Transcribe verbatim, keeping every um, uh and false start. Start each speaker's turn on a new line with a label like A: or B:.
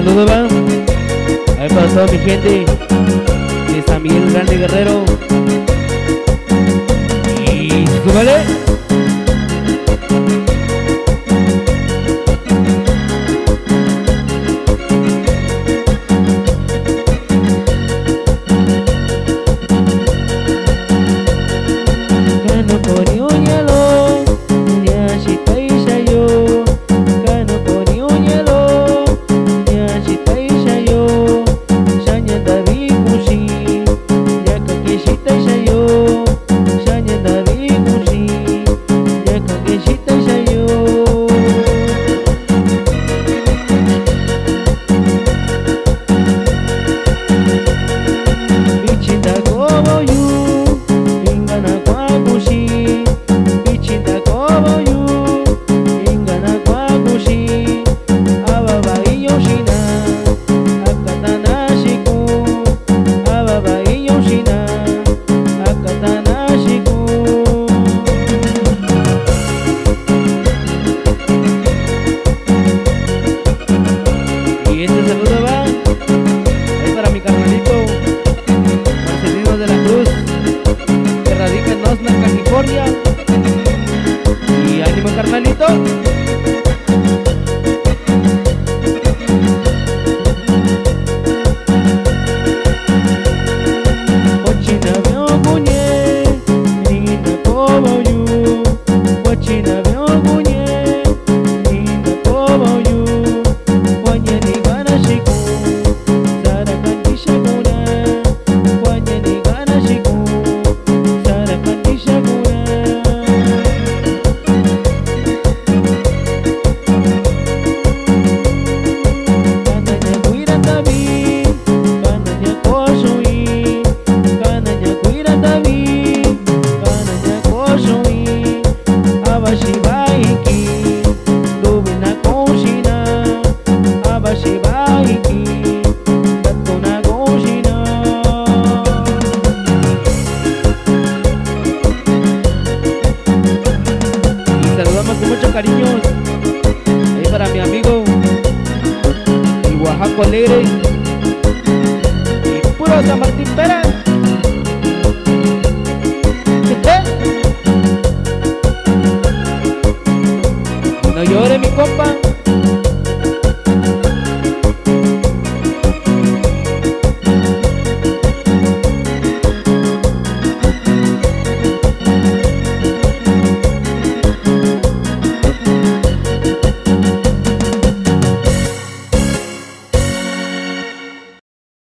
A: saludo va ahí para toda mi gente de San Miguel Grande Guerrero. Y súbale. Y ánimo, carnalito. Cariños ahí para mi amigo y Oaxaco Alegre y puro San Martín Pérez. No llore mi compa.